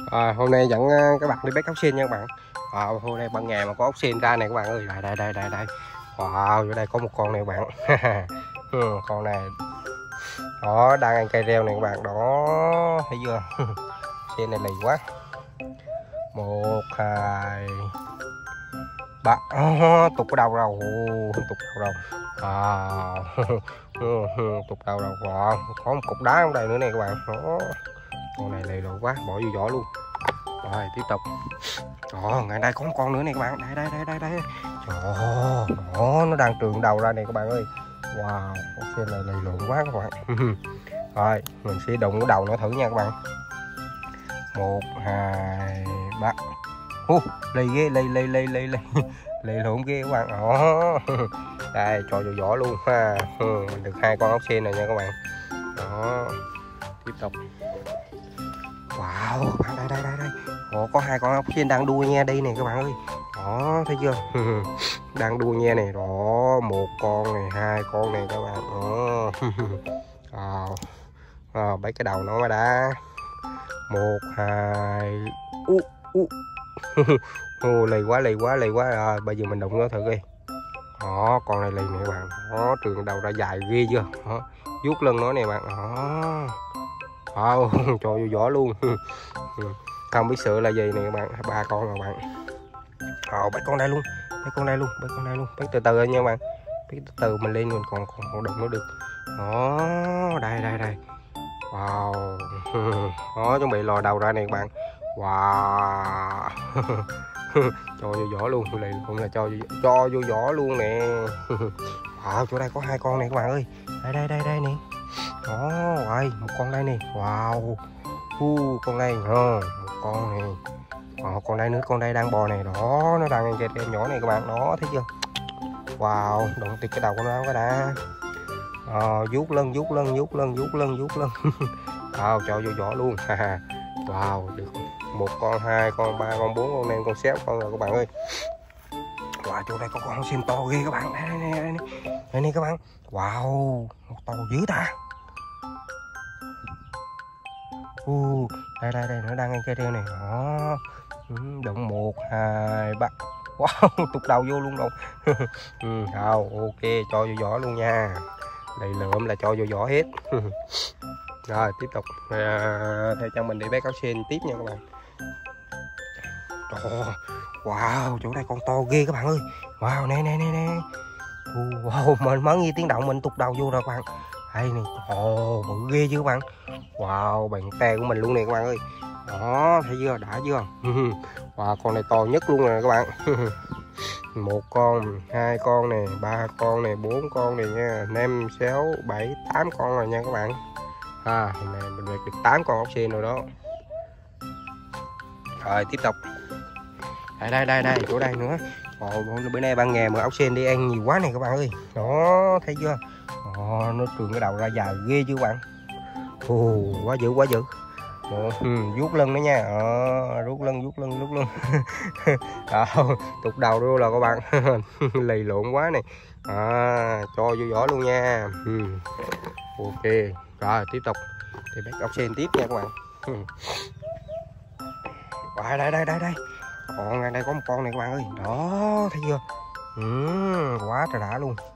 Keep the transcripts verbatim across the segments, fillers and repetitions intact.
À, hôm nay dẫn các bạn đi bắt ốc sên nha các bạn. À, hôm nay ban ngày mà có ốc sên ra này các bạn ơi. Đây đây đây đây đây. Wow, ở đây có một con này các bạn. ừ, con này đó đang ăn cây reo này các bạn. Đó thấy chưa? Sên này lì quá. Một hai ba. Oh, tục cái đầu rồi. Tục đầu rồi. Wow. tục đầu rồi. Wow. Có một cục đá ở đây nữa này các bạn. Đó. Con này lì lộ quá, bỏ vô vỏ luôn. Rồi tiếp tục. Đó, ngay đây có một con nữa này các bạn. Đây đây đây đây đây. Trời ơi, đó, nó đang trường đầu ra này các bạn ơi. Wow, con sên này lì lộn quá các bạn. Rồi, mình sẽ đụng cái đầu nó thử nha các bạn. Một, hai, ba. Uh, lì ghê, lì lì lì lì lì. Lì lộn ghê các bạn. Đó. Đây, cho vô vỏ luôn ha. Mình được hai con ốc sên này nha các bạn. Đó. Tiếp tục. Wow, bạn đây đây đây đây. Ồ, có hai con ốc sên đang đua nha đây nè các bạn ơi. Đó, thấy chưa? đang đua nha này. Đó, một con này, hai con này các bạn. Đó. à, à, bấy cái đầu nó mà đã. Một, hai. u u. Ô, lì quá, lì quá, lì quá. Rồi, bây giờ mình đụng nó thử đi. Đó, con này lì nè các bạn. Đó, trường đầu ra dài ghê chưa? Đó, vuốt lưng nó nè bạn. Đó. Wow, cho vô vỏ luôn. Không biết sữa là gì nè các bạn. Ba con rồi bạn. Ờ, bắt con đây luôn, bắt con đây luôn, bắt con đây luôn, bắt từ từ nha các bạn. Bắt từ từ mình lên mình còn còn còn đụng nó được. Đó, đây đây đây. Wow. Đó, chuẩn bị lò đầu ra này các bạn. Wow. cho vô vỏ luôn, này cũng là cho cho vô vỏ luôn nè. Wow, chỗ đây có hai con này các bạn ơi. Đây đây đây đây nè. Đó, rồi, một con đây nè. Wow. Uh, con đây, uh, một con này. Ờ, con đây nữa, con đây đang bò này. Đó, nó đang ăn cây reo nhỏ này các bạn. Đó, thấy chưa? Wow, đụng tuyệt cái đầu của nó cái đã. Ờ, vuốt lưng, vuốt lưng, vuốt lưng, vuốt lưng, vuốt lưng. Wow, cho vô vỏ luôn. Wow, được một con, hai con, ba con, bốn con, năm con, sáu con rồi các bạn ơi. Wow, chỗ đây có con sên to ghê các bạn. Đây, đây, đây, đây, đây, đây, đây các bạn. Wow, to dữ ta. Uh, đây đây đây nó đang ăn cây reo này. Đó. Đụng một, hai, ba. Wow, tụt đầu vô luôn đâu. ừ, đâu, ok, cho vô vỏ luôn nha. Đầy lượm là cho vô vỏ hết. Rồi tiếp tục à, theo chân mình đi bắt ốc sên tiếp nha các bạn. Trời, wow, chỗ đây con to ghê các bạn ơi. Wow, nè nè nè nè. Wow, mình mới nghe tiếng động mình tụt đầu vô rồi các bạn. Đây này, ồ, bự ghê chứ các bạn. Wow, bàn tay của mình luôn nè các bạn ơi. Đó, thấy chưa, đã chưa? Wow, con này to nhất luôn nè các bạn. Một con, hai con nè, ba con nè, bốn con này nha, năm, sáu, bảy, tám con rồi nha các bạn. À, hôm nay mình được tám con ốc sên rồi đó. Rồi tiếp tục. Đây đây đây đây, chỗ đây nữa. Ồ, bữa nay ban ngày mà ốc sên đi ăn nhiều quá này các bạn ơi. Đó, thấy chưa? Ồ, nó trường cái đầu ra dài ghê chứ các bạn. Ồ, quá dữ quá dữ. Ồ, ừ, vuốt lưng nữa nha. Ờ, vuốt lưng vuốt lưng vuốt lưng. Đó, tụt đầu luôn là các bạn. Lì lộn quá này. À, cho vô vỏ luôn nha. Ừ. Ok, rồi tiếp tục thì bắt ốc sên tiếp nha các bạn. Ừ. Đây đây đây đây đây. Còn ngay đây có một con này các bạn ơi. Đó, thấy chưa? Ừ, quá trời đã luôn.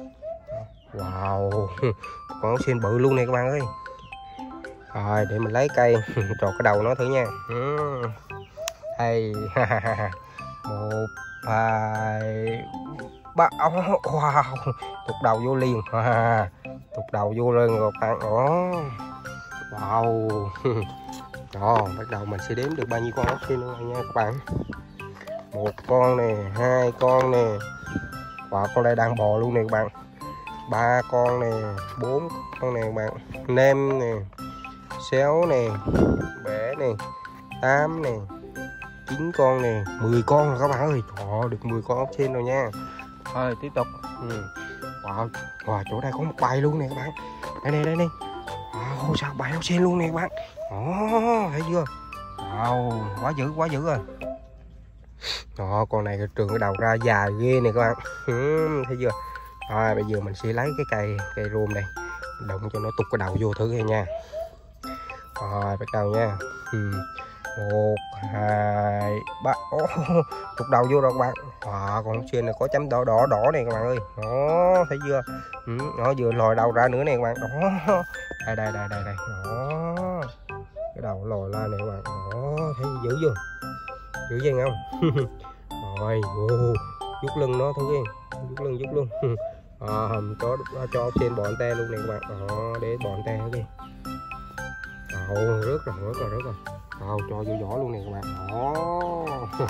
Wow, con ốc sên bự luôn nè các bạn ơi. Rồi để mình lấy cây trò cái đầu nó thử nha. Ừ. Đây. Một, hai, ba. Wow, tụt đầu vô liền. Tụt đầu vô lên rồi các bạn. Đó. Wow. Đó, bắt đầu mình sẽ đếm được bao nhiêu con ốc sên nữa nha các bạn. Một con nè, hai con nè. Wow, con đây đang bò luôn nè các bạn. Ba con nè, bốn con nè các bạn, năm nè, sáu nè, bảy nè, tám nè, chín con nè, mười con rồi các bạn ơi. Trời, được mười con ốc sên rồi nha. Thôi tiếp tục. Ừ. Wow, wow, chỗ đây có một bầy luôn nè các bạn. Đây này đây này. Wow, sao bầy ốc sên luôn nè các bạn. Đó, thấy chưa? Wow, quá dữ quá dữ rồi. Đó, con này trường cái đầu ra dài ghê nè các bạn. Ừ, thấy chưa? Rồi bây giờ mình sẽ lấy cái cây cây rôm này, đụng cho nó tụt cái đầu vô thử nghe nha. Rồi bắt đầu nha. Ừ. một hai ba. Ô, tụt đầu vô rồi các bạn. À, con xuyên này có chấm đỏ đỏ đỏ này các bạn ơi. Đó, thấy chưa? Ừ, nó vừa lòi đầu ra nữa này các bạn. Đó, đây đây đây đây đây. Đó, cái đầu lòi ra này các bạn. Đó, thấy dữ chưa? Dữ chưa không? Rồi, ô, vuốt lưng nó thử đi, vuốt lưng vuốt lưng. À, cho cho trên bòn te luôn này các bạn. Đó, để bòn te đi. Ồ, rớt rồi, rớt rồi, rớt rồi. Rồi, cho vô vỏ luôn này các bạn. Đó.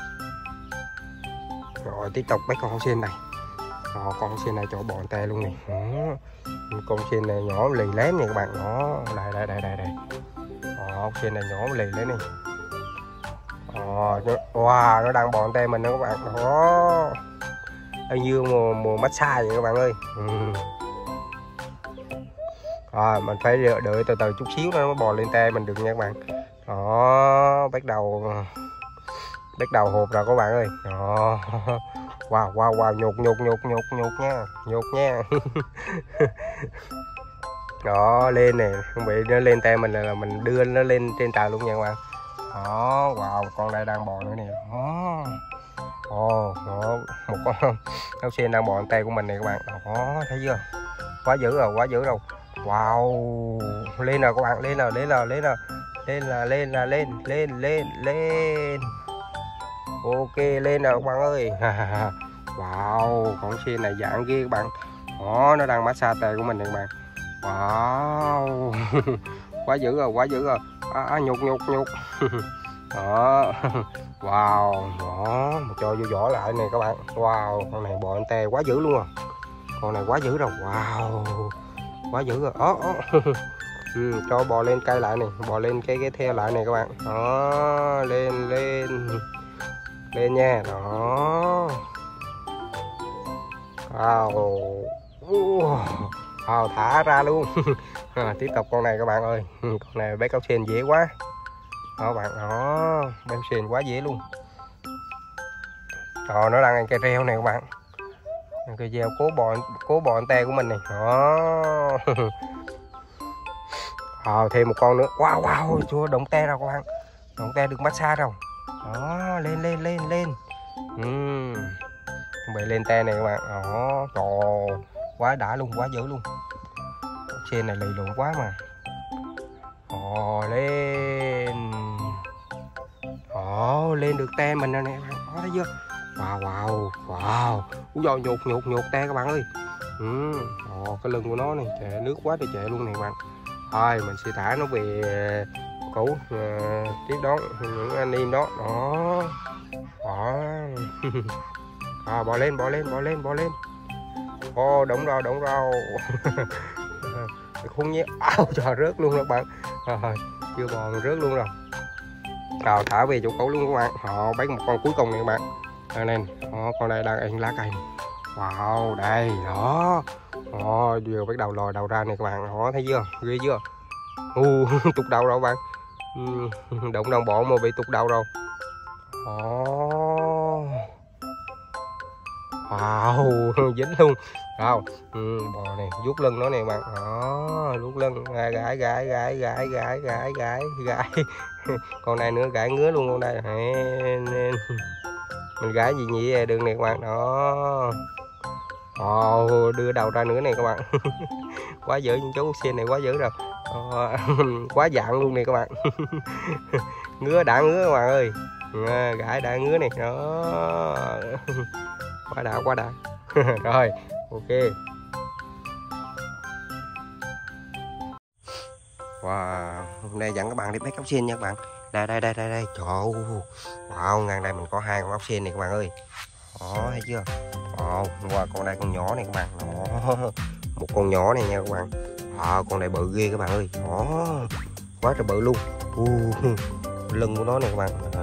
Rồi tiếp tục mấy con sen này. Rồi, con sen này cho bòn te luôn này. Đó. Con sen này nhỏ lì lém này các bạn. Đó, đây đây đây đây đây. Con sen này nhỏ lì lấy này. Đó, wow, nó đang bòn te mình đó các bạn. Đó, y như mùa mùa massage vậy các bạn ơi. Ừ. Rồi, mình phải đợi từ từ chút xíu nó mới bò lên te mình được nha các bạn. Đó, bắt đầu bắt đầu hộp rồi các bạn ơi. Đó. Wow wow wow, nhột nhột nhột nhột nhột nha, nhột nha. Đó, lên nè, không bị nó lên te mình là mình đưa nó lên trên trời luôn nha các bạn. Đó, wow, con đây đang bò nữa nè. Đó. Ồ, đó, một con ốc sên đang bò tay của mình này các bạn. Đó, thấy chưa? Quá dữ rồi, quá dữ rồi. Wow, lên nào các bạn, lên nào, lên nào, lên nào, lên là lên là lên, lên lên lên. Ok, lên nào các bạn ơi. Wow, con sên này dạng ghê các bạn. Đó, nó đang massage tay của mình này các bạn. Wow, quá dữ rồi, quá dữ rồi. À, à, nhục nhục nhục. Đó. Wow, đó, cho vô vỏ lại này các bạn. Wow, con này bò anh te quá dữ luôn à. Con này quá dữ rồi. Wow, quá dữ rồi. Đó, đó. Ừ, cho bò lên cây lại này, bò lên cái cái theo lại này các bạn. Đó, lên lên lên nha. Đó. Wow, wow, thả ra luôn. À, tiếp tục con này các bạn ơi. Con này bé cáo sen dễ quá. Đó bạn, đó, bé sen quá dễ luôn. Rồi, nó đang ăn cây reo này các bạn. Cây reo cố bò cố bò te của mình này. Đó. Rồi, thêm một con nữa. Wow wow, chưa động te rồi các bạn. Động te được massage rồi. Đó, lên lên lên lên. Uhm. Bị lên te này các bạn. Đó, trời, quá đã luôn, quá dữ luôn. Sen này lì lụn quá mà. Ồ, lên. Ồ, lên được te mình rồi nè các bạn. Có thấy chưa? Wow wow wow. Úi dồi, nhột nhột nhột te các bạn ơi. Ừ. Ồ, cái lưng của nó này chạy nước quá thì chạy luôn nè các bạn. Thôi mình sẽ thả nó về cũ uh, tiếp đón những anh em đó. Đó. Đó. À, bò lên bò lên bò lên bò lên. Ồ, đúng rồi đúng rồi. Không nhé. Áo trời, rớt luôn các bạn. À, chưa bò rớt luôn rồi. Rồi thả về chỗ cũ luôn các bạn. Họ bán một con cuối cùng này các bạn. Đây nè, con này đang ăn lá cây. Wow, đây đó. Đó, vừa bắt đầu lòi đầu ra này các bạn. Đó, thấy chưa? Ghê chưa? U uh, tụt đầu rồi các bạn. Uh, động đồng bọn mà bị tụt đầu rồi. Đó. Wow, dính luôn. Không, ừ, bò này vuốt lưng nó nè bạn. Đó, vuốt lưng, gãi gãi gãi gãi gãi gãi gãi gãi gãi. Con này nữa gãi ngứa luôn con đây. Mình gãi gì nhỉ đường này các bạn. Đó. Wow, đưa đầu ra nữa này các bạn. Quá dữ, những chú sen này quá dữ rồi. Đó. Quá dạng luôn nè các bạn. Ngứa đã ngứa các bạn ơi. À, gãi đã ngứa này. Đó. Quá đã quá đã. Rồi, ok. Wow, hôm nay dẫn các bạn đi bắt ốc sên nha các bạn. Đây đây đây đây đây. Trời ơi. Wow, ngang đây mình có hai con ốc sên này các bạn ơi. Đó, thấy chưa? Wow, qua con đây con nhỏ này các bạn. Đó. Một con nhỏ này nha các bạn. À, con này bự ghê các bạn ơi. Đó. Quá trời bự luôn. Uh, lưng của nó này các bạn. À.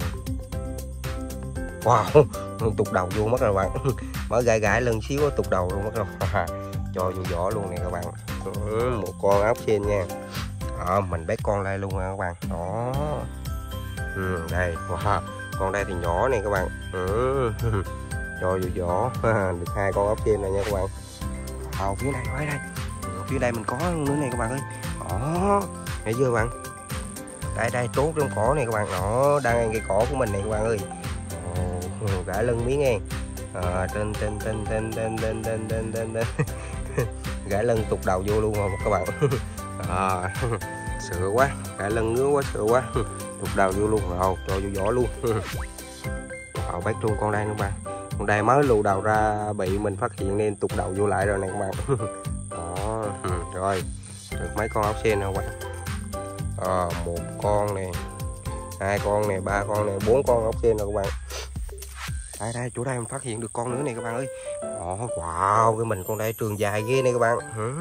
Wow, tụt đầu vô mất rồi các bạn. Mới gãi gãi lưng xíu tụt đầu luôn mất rồi. Cho vô vỏ luôn nè các bạn. Ừ, một con ốc sên nha. Đó, mình bắt con đây luôn nha các bạn. Đó. Ừ, đây, wow. Con đây thì nhỏ này các bạn. Ừ. Cho vô vỏ. Được hai con ốc sên này nha các bạn. Wow, phía này đây đây. Phía đây mình có nữa này các bạn ơi. Đó. Thấy chưa các bạn? đây đây trốn trong cỏ này các bạn, nó đang ăn cái cỏ của mình này các bạn ơi. Ồ, gãi lưng miếng nghe. À, trên trên trên trên trên trên trên trên trên trên gãi lưng tụt đầu vô luôn rồi các bạn. À, sợ quá, gãi lưng ngứa quá, sợ quá, tụt đầu vô luôn rồi, cho vô vỏ luôn. Vào bắt luôn con đây nữa bạn, con đây mới lù đầu ra bị mình phát hiện nên tụt đầu vô lại rồi này các bạn. Đó, rồi được mấy con ốc sên rồi các bạn. À, một con nè, hai con nè, ba con nè, bốn con ốc sên rồi các bạn. Đây đây, chỗ đây mình phát hiện được con nữa này các bạn ơi. Đó, wow, cái mình con đây trường dài ghê này các bạn.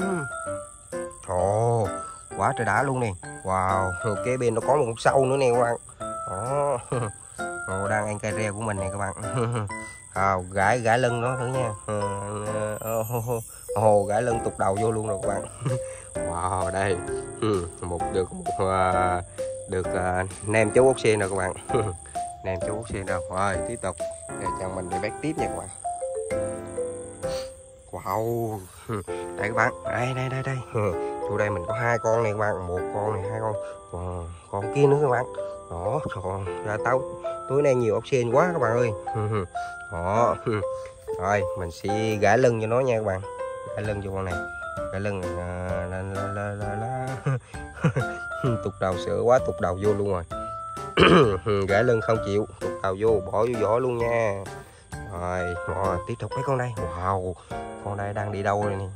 Ồ, quá trời đã luôn nè. Wow, kế bên nó có một con sâu nữa nè các bạn. Đó, ồ, đang ăn cây reo của mình này các bạn. À, gãi gãi lưng nó thử nha. Ồ, gãi lưng tụt đầu vô luôn rồi các bạn. Wow, đây một được một uh, được uh, nem chấu ốc sên rồi các bạn. Nem chấu ốc sên rồi. Rồi tiếp tục để cho mình đi bắt tiếp nha các bạn. Wow, đây các bạn, đây đây đây đây, chỗ đây mình có hai con này các bạn, một con này, hai con, wow, con kia nữa các bạn. Đó, còn ra tao tối nay nhiều ốc sên quá các bạn ơi. Đó, rồi mình sẽ gãi lưng cho nó nha các bạn, gãi lưng cho con này, gãi lưng là la la la la la. Tụt đầu sữa quá, tụt đầu vô luôn rồi. Gãi lưng không chịu, tụt đầu vô, bỏ vô vỏ luôn nha. Rồi, rồi tiếp tục mấy con đây. Wow, con đây đang đi đâu rồi nè.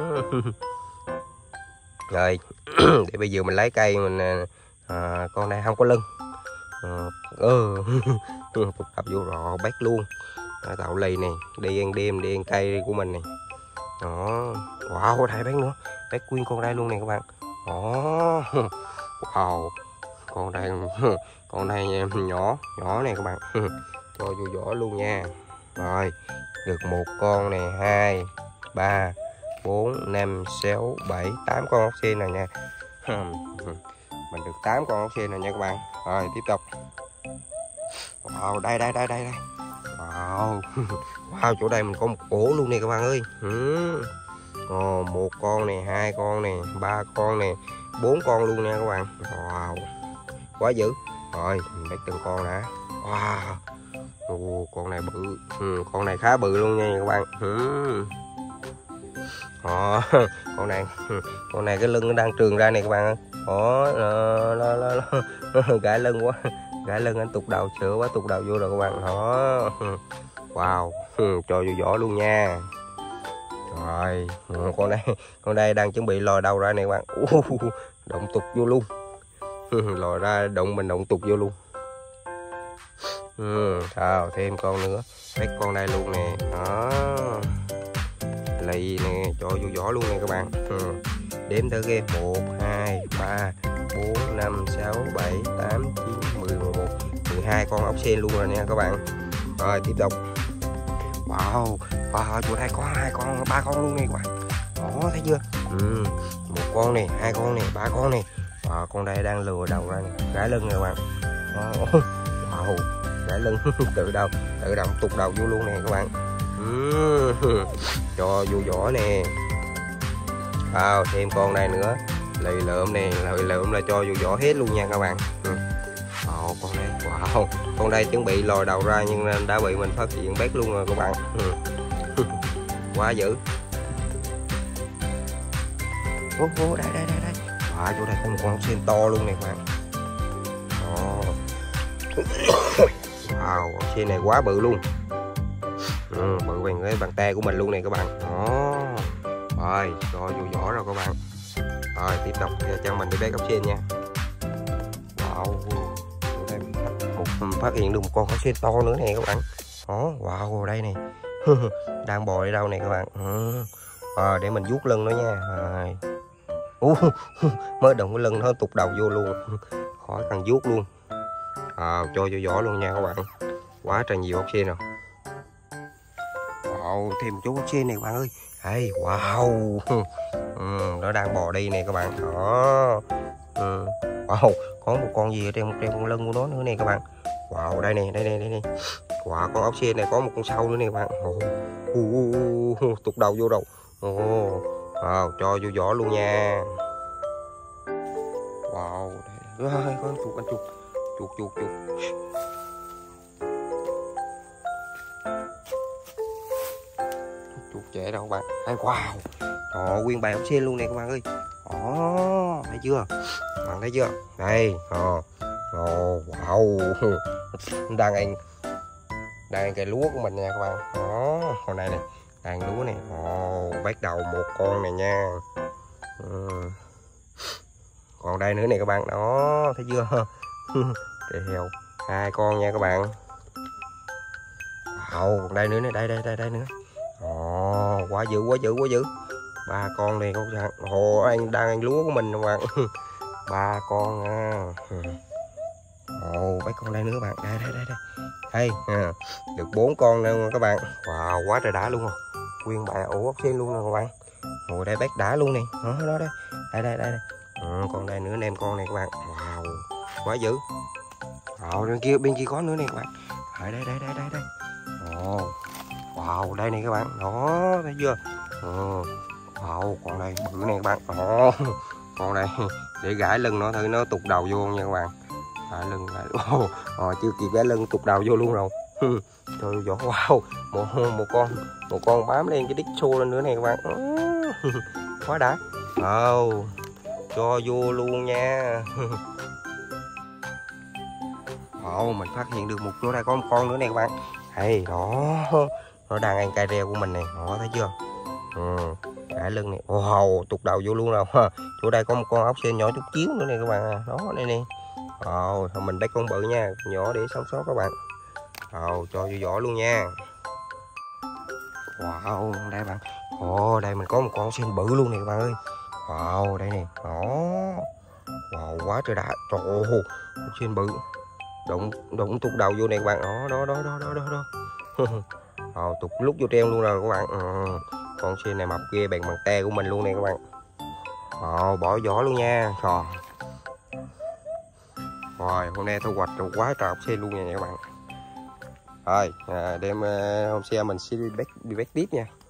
Rồi, để bây giờ mình lấy cây mình à, con này không có lưng. Ừ, tụt tập vô rồi bắt luôn. À, tạo lì này, đi ăn đêm, đi ăn cây của mình này. Đó, wow, đây bắt nữa, bắt nguyên con đây luôn nè các bạn. Đó, wow, con đây, con đây nhỏ, nhỏ này các bạn. Cho vô vỏ luôn nha. Rồi, được một con này, hai, ba, bốn, năm, sáu, bảy, tám con ốc sên này nha. Mình được tám con ốc sên này nha các bạn. Rồi, tiếp tục. Wow, đây đây đây đây đây. Wow. Wow, chỗ đây mình có một ổ luôn nè các bạn ơi. Ừ. Ồ, một con này, hai con này, ba con này, bốn con luôn nha các bạn. Wow. Quá dữ. Rồi, mình bắt từng con đã. Wow. Ồ, con này bự. Ừ, con này khá bự luôn nha các bạn. Ừ. Đó, con này con này cái lưng nó đang trường ra này các bạn ơi. Đó, lo, lo, lo. Gãi lưng quá, gãi lưng anh tụt đầu sữa quá, tụt đầu vô rồi các bạn. Đó, wow, cho vô vỏ luôn nha. Rồi, con đây con đây đang chuẩn bị lòi đầu ra này các bạn. Động tụt vô luôn. Lòi ra động mình động tụt vô luôn. Ừ, sao thêm con nữa, bắt con đây luôn nè. Đó, lì nè, cho vô vỏ luôn nè các bạn. Ừ. Đếm thử game một, hai, ba, bốn, năm, sáu, bảy, tám, chín, mười, mười một, mười hai con ốc sên luôn rồi nha các bạn. Rồi tiếp tục. Wow, wow, chỗ đây có hai con, ba con luôn nè các bạn. Đó, thấy chưa? Ừ. Một con nè, hai con nè, ba con nè. Wow, con đây đang lừa đầu ra nè, gãi lưng nè các bạn. Đó. Wow, gãi lưng tự đầu, tự động tụt đầu vô luôn nè các bạn. Ừ. Cho vô vỏ nè. Wow, thêm con này nữa, lì lượm nè, lì lượm là cho vô vỏ hết luôn nha các bạn. Ừ. Ồ, con đây, wow, con đây chuẩn bị lòi đầu ra nhưng đã bị mình phát hiện bắt luôn rồi các bạn. Ừ. Quá dữ. Ô, ô, đây đây đây đây. Wow, chỗ đây có một con ốc sên to luôn nè các bạn. Ồ. Wow, ốc sên này quá bự luôn. Ừ, bự bằng cái bàn tay của mình luôn nè các bạn. Đó. Rồi, cho vô vỏ rồi các bạn. Rồi, tiếp tục cho mình đi bắt ốc sên nha. Wow, đây mình một, phát hiện được một con ốc sên to nữa nè các bạn. Đó, wow, đây nè. Đang bò đi đâu nè các bạn. Ừ. À, để mình vuốt lưng nó nha. Rồi. Uh, mới động cái lưng nó tụt đầu vô luôn. Khỏi cần vuốt luôn. À, cho vô vỏ luôn nha các bạn. Quá trời nhiều ốc sên rồi. Wow, thêm một chú ốc sên này các bạn ơi. Hey, wow. Ừ, nó đang bò đi nè các bạn. Đó. Ừ. Wow, có một con gì ở trên trên con lưng của nó nữa nè các bạn. Wow, đây nè, đây nè, đây nè. Wow, con ốc sên này có một con sâu nữa nè các bạn. Oh. Uh, uh, uh, tụt đầu vô đầu. Oh. Wow, cho vô vỏ luôn nha. Wow, Rồi, con chuột, con chuột, chuột, chuột, chuột. Chuột trẻ đâu các bạn. Hay wow. Ồ, nguyên bầy ốc sên luôn nè các bạn ơi. Ồ, thấy chưa? Các bạn thấy chưa? Đây, ồ. Ồ, wow. Đang ăn đang ăn cây lúa của mình nha các bạn. Đó, hồi này này, đang lúa này. Ồ, bắt đầu một con này nha. Ừ. Còn đây nữa này các bạn. Đó, thấy chưa? Heo hai con nha các bạn. Wow, còn đây nữa này, đây đây đây đây nữa. Ồ, quá dữ quá dữ quá dữ. Ba con này các bạn. Ồ, anh đang ăn lúa của mình các bạn. Ba con à. Ồ, mấy con đây nữa các bạn. Đây đây đây đây. Đây, à, được bốn con nữa các bạn. Wow, quá trời đã luôn rồi. Nguyên bãi ổ ốc sên luôn nè các bạn. Ngồi đây bác đã luôn nè. Đó đó đây. Đây đây đây. Ừ, còn đây nữa em con này các bạn. Wow, quá dữ. Wow, bên kia bên kia có nữa nè các bạn. Đây đây đây đây đây đây. Ồ. Wow, đây này các bạn. Đó, thấy chưa? Ừ. Wow, con này bự này các bạn. Ồ, con này để gãi lưng nó thử nó tụt đầu vô nha các bạn. Gãi lưng gãi. Ồ, oh, chưa kịp gãi lưng tụt đầu vô luôn rồi. Trời ơi, wow, một một con một con bám lên cái đít xô lên nữa này các bạn. Quá đã. Oh, cho vô luôn nha. Ồ, mình phát hiện được một chỗ đây có một con nữa này các bạn. Hay đó, nó đang ăn cây reo của mình này, đó thấy chưa? Ừ, gãi lưng này. Wow, tụt đầu vô luôn rồi. Chỗ đây có một con ốc sên nhỏ chút xíu nữa này các bạn. Đó đây nè. Ồ, thôi mình bắt con bự nha, nhỏ để sống sót các bạn. Ồ, cho vô vỏ luôn nha. Wow, đây bạn. Ồ, đây mình có một con ốc sên bự luôn này các bạn ơi. Wow, đây nè. Đó. Wow, quá trời đã. Trời ơi, ốc sên bự. Đụng đụng tụt đầu vô này các bạn. Đó đó đó đó đó đó. đó. Ồ, tụt lúc vô treo luôn rồi các bạn. Ừ. Con sên này mập ghê bằng bằng te của mình luôn nè các bạn. Ồ, bỏ vỏ luôn nha. Rồi. Rồi, hôm nay thu hoạch được quá trời ốc sên luôn nha các bạn. Rồi, à, đêm uh, hôm sau mình sẽ đi bắt đi bắt tiếp nha.